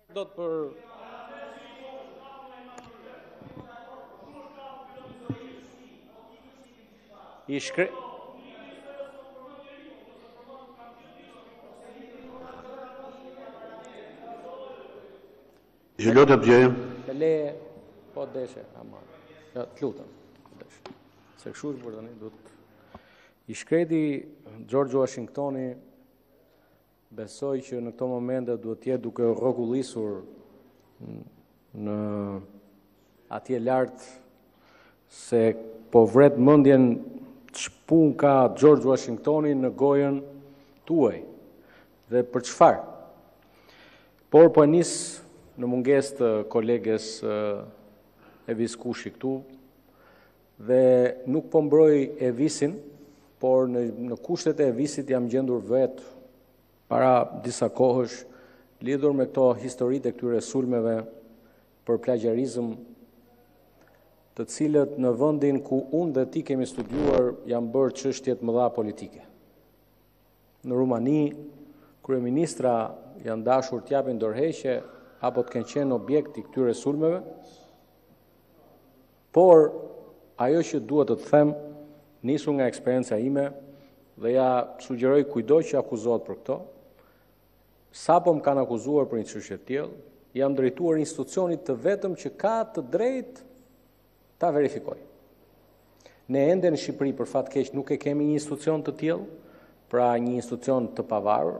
Do të për I shkre Ju lutem djejmë. Të le po deshe, ama. Ja, të lutem. Deshe. Se kështu është për tani duhet. I shkreti George Washingtoni besoj që në këto momente duhet jetë duke rrogullisur në atje lartë se po vret mendjen ç'pun ka George Washingtoni në gojën tuaj dhe për çfarë. Por po nis në mungesë të koleges Evis Kushi këtu dhe nuk po mbroj Evisin, por në kushtet e Evisit jam gjendur vetë para disa kohësh lidhur me këto historitë e këtyre sulmeve për plagjarizëm, të cilët në vendin ku unë dhe ti kemi studiuar janë bërë çështje të mëdha politike. Në Rumani, kryeministra janë dashur të japin dorëheqje apo të kenë qenë objekt i këtyre sulmeve, por ajo që duhet të them nisur nga eksperienca ime dhe ja sugjeroj kujdo që akuzohet për këto, sapo më kanë akuzuar për një çështje të tillë, jam drejtuar institucionit të vetëm që ka të drejtë ta verifikoj. Ne ende në Shqipëri për fat keq nuk e kemi një institucion të tillë, pra një institucion të pavarur,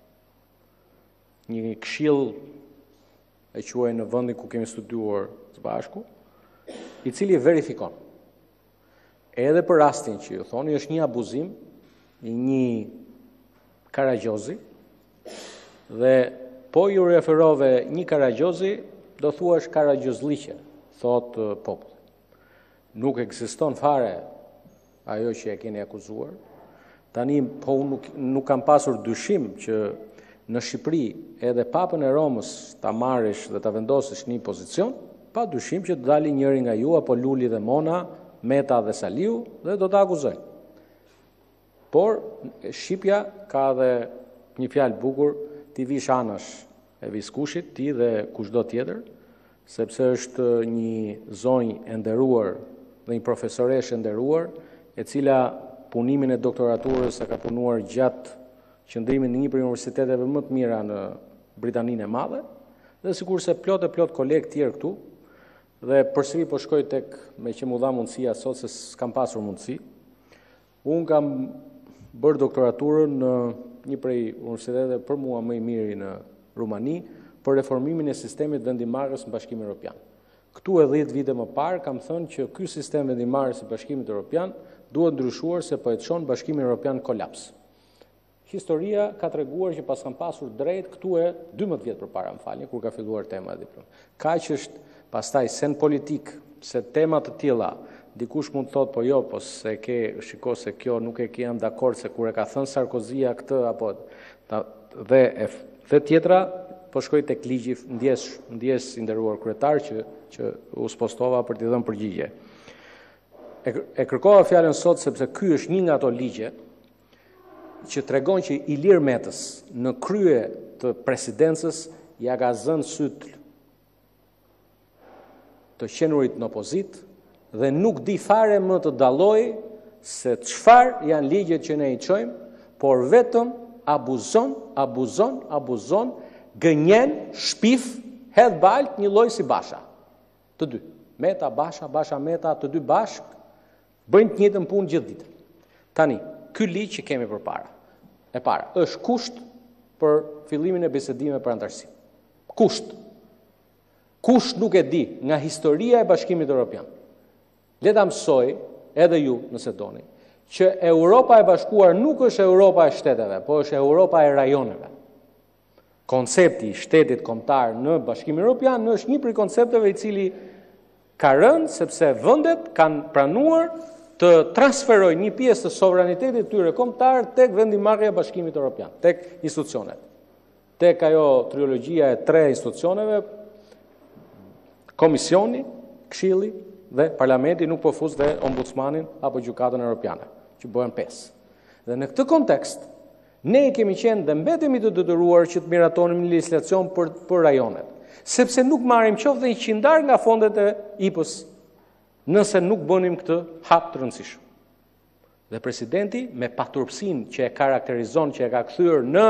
një këshill e quaj në vendin ku kemi studiuar së bashku, i cili verifikon. Edhe për rastin që ju thoni është një abuzim, një karagjozi, dhe po ju referove një karagjozi, do thua është karagjozliqe, thot populli. Nuk ekziston fare ajo që e keni akuzuar. Tani po nuk kam pasur dyshim që në Shqipëri edhe papën e Romës ta marrësh dhe ta vendosësh një pozicion, pa dyshim që të dali njëri nga ju apo Luli dhe Mona, Meta dhe Saliu dhe do ta akuzojnë. Por Shqipja ka dhe një fjalë bukur, ti vish anash e viskushit, ti dhe kushdo tjetër, sepse është një zonjë e nderuar dhe një profesoresh e nderuar, e cila punimin e doktoraturës e ka punuar gjatë qëndrimit në një prej universiteteve më të mira në Britaninë e Madhe, dhe sikurse plot e plot kolegë tjerë këtu, dhe përsëri po shkoj tek me që mu dha mundësia sot se s'kam pasur mundësi. Unë kam bërë doktoraturën në një prej universiteteve për mua më i miri në Rumani për reformimin e sistemit vendimarrës në Bashkimin Evropian. Këtu e 10 vite më parë kam thënë që ky sistem vendimarrës i Bashkimit Evropian duhet ndryshuar se po e çon Bashkimin Evropian kolaps. Historia ka treguar që pas kam pasur drejt këtu e 12 vjet përpara, më falni, kur ka filluar tema e diplom. Kaq është pastaj sen politik, se tema të tilla, dikush mund të thotë po jo, po se ke shiko se kjo nuk e jam dakord se kur e ka thënë Sarkozia këtë apo dhe tjetra, po shkoj tek ligji, ndjes i nderuar kryetar që u spostova për t'i dhënë përgjigje. E kërkova fjalën sot sepse ky është një nga ato ligje që tregon që Ilir Metës në krye të presidencës ja ka zënë sytë të qenurit në opozit dhe nuk di fare më të dalloj se çfarë janë ligjet që ne i çojmë, por vetëm abuzon, gënjen, shpif, hedh balt një lloj si Basha. Të dy. Meta, Basha, Meta, të dy bashk bëjnë të njëjtën punë gjithë ditën. Tani, ky ligj që kemi përpara, e para, është kusht për fillimin e bisedimeve për antarësi. Kusht. Kusht nuk e di nga historia e Bashkimit Evropian. Le ta mësoj edhe ju nëse doni, që Europa e Bashkuar nuk është Europa e shteteve, po është Europa e rajoneve. Koncepti i shtetit kombëtar në Bashkimin Evropian është një prej koncepteve i cili ka rënë sepse vendet kanë pranuar të transferojnë një pjesë të sovranitetit tyre kombëtar tek vendimarrja e Bashkimit Evropian, tek institucionet. Tek ajo trilogjia e 3 institucioneve, Komisioni, Këshilli dhe Parlamenti, nuk po fus dhe Ombudsmanin apo Gjykatën Evropiane, që bëhen 5. Dhe në këtë kontekst, ne kemi qenë dhe mbetemi të detyruar që të miratonim një legjislacion për rajonet. sepse nuk marrim qoftë dhe 100 nga fondet e IPS nëse nuk bënim këtë hap të rëndësishëm. Dhe presidenti, me paturpsinë që e karakterizon, që e ka kthyer në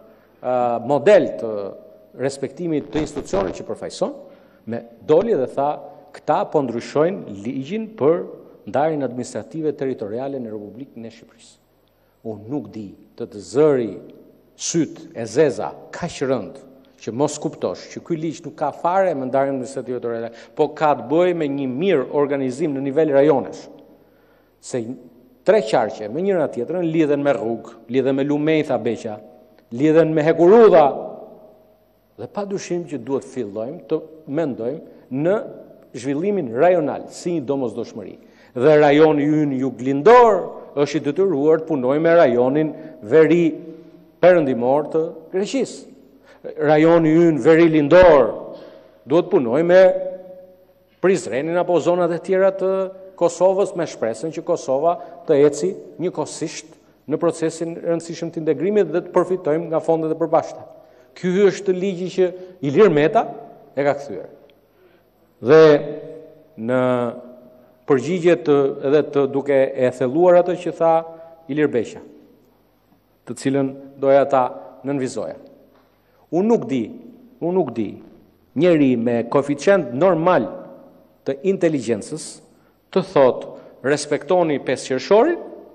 model të respektimit të institucionit që përfaqëson, me doli dhe tha, këta po ndryshojnë ligjin për ndarjen administrative territoriale në Republikën e Shqipërisë. Unë nuk di të zëri syt e zeza kaq rënd që mos kuptosh që ky ligj nuk ka fare me ndarjen administrative territoriale, po ka të bëjë me një mirë organizim në nivel rajonesh. Se 3 qarqe me njëra tjetrën lidhen me rrugë, lidhen me lumejtha beqa, lidhen me hekurudha, dhe pa dyshim që duhet fillojmë të mendojmë në zhvillimin rajonal, si një domosdoshmëri. Dhe rajoni ynë juglindor është i detyruar të punojë me rajonin veri perëndimor të Greqisë. Rajoni ynë veri lindor duhet të punojë me Prizrenin apo zonat e tjera të Kosovës, me shpresën që Kosova të eci njëkohësisht në procesin rëndësishëm të integrimit dhe të përfitojmë nga fondet e përbashkëta. Ky është ligji që Ilir Meta e ka kthyer. Dhe në përgjigjet edhe të duke e thelluar atë që tha Ilir Beqa, të cilën doja ta nënvizoja. Unë nuk di njeri me koeficient normal të inteligjencës të thot respektoni 5 qershorin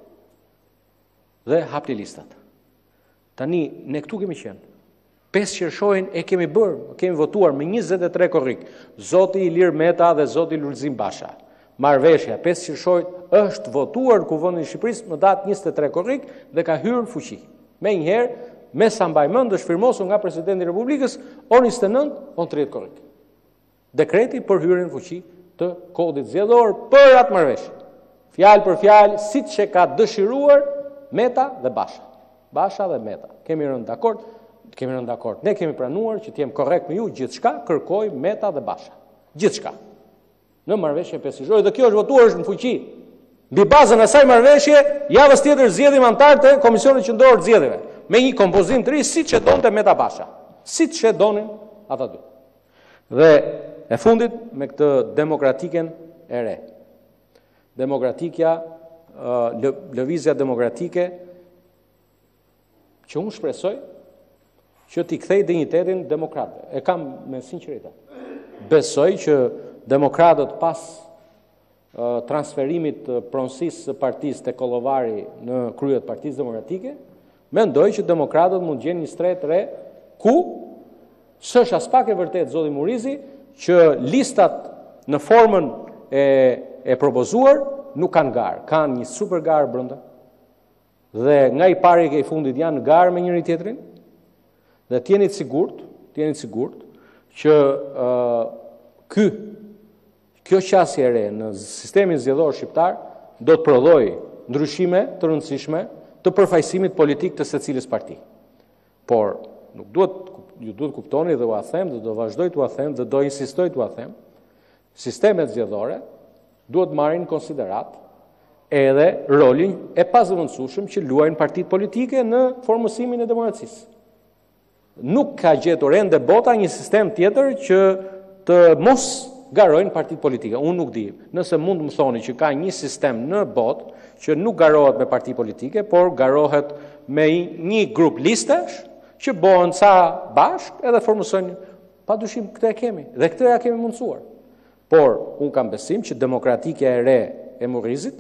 dhe hapni listat. Tani, ne këtu kemi qenë. 5 qershorin e kemi bërë, kemi votuar me 23 korrik. Zoti Ilir Meta dhe zoti Lulzim Basha. Marrëveshja 5 qershorit është votuar në Kuvendin e Shqipërisë në datë 23 korrik dhe ka hyrë në fuqi. Menjëherë, me sa mbaj mend është firmosur nga Presidenti i Republikës orë 29 on 30 korrik. Dekreti për hyrjen në fuqi të kodit zgjedhor për atë marrëveshje. Fjalë për fjalë, siç e ka dëshiruar Meta dhe Basha. Basha dhe Meta. Kemi rënë dakord. Ne kemi pranuar që të jem korrekt me ju, gjithçka kërkoi Meta dhe Basha. Gjithçka. Në marrëveshje 5 qershor dhe kjo është votuar në fuqi. Mbi bazën e asaj marrëveshje, javës tjetër zgjedhim anëtar të Komisionit Qendror të Zgjedhjeve, me një kompozim të ri siç e donte Meta Basha. Siç e donin ata dy. Dhe e fundit me këtë demokratiken e re. Demokratikja, lëvizja demokratike, që unë shpresoj që t'i kthej dinjitetin demokratëve. E kam me sinqeritet. Besoj që demokratët pas transferimit të pronësisë së partisë te Kollovari në krye të Partisë Demokratike, mendoj që demokratët mund gjenë një stret re ku s'është as pak e vërtet zoti Murizi që listat në formën e propozuar nuk kanë garë, kanë një super garë brenda. Dhe nga i pari ke i fundit janë garë me njëri tjetrin. Dhe t'jeni sigurt që kjo qasje e re në sistemin zgjedhor shqiptar do të prodhojë ndryshime të rëndësishme të përfaqësimit politik të secilës parti. Por nuk ju duhet kuptoni dhe u a them dhe do vazhdoj t'u a them dhe do insistoj t'u a them, sistemet zgjedhore duhet marrin konsiderat edhe rolin e pazëvendësueshëm që luajnë partitë politike në formësimin e demokracisë. Nuk ka gjetur ende bota një sistem tjetër që të mos garojnë partitë politike. Unë nuk di. Nëse mund të më thoni që ka një sistem në botë që nuk garohet me parti politike, por garohet me një grup listesh që bëhen ca bashk edhe formosojnë, padyshim këtë e kemi dhe këtë ja kemi mundësuar. Por unë kam besim që demokratikja e re e Murrizit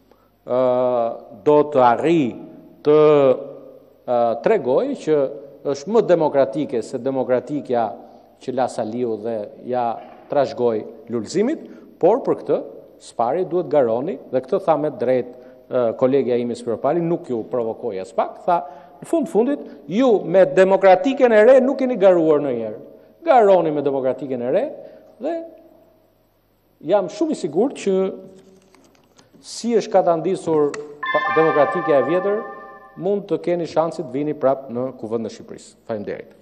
do të arrijë të tregoj që është më demokratike se demokratikja që la Saliu dhe ja trashëgoi Lulzimit, por për këtë spari duhet garoni dhe këtë tha me drejt kolegja ime Spiropali, nuk ju provokoi as pak, tha në fundit ju me demokratiken e re nuk keni garuar ndonjëherë. Garoni me demokratiken e re dhe jam shumë i sigurt që si është ka ta ndisur demokratikja e vjetër, mund të keni shansit vini prap në Kuvendin e Shqipërisë. Faleminderit.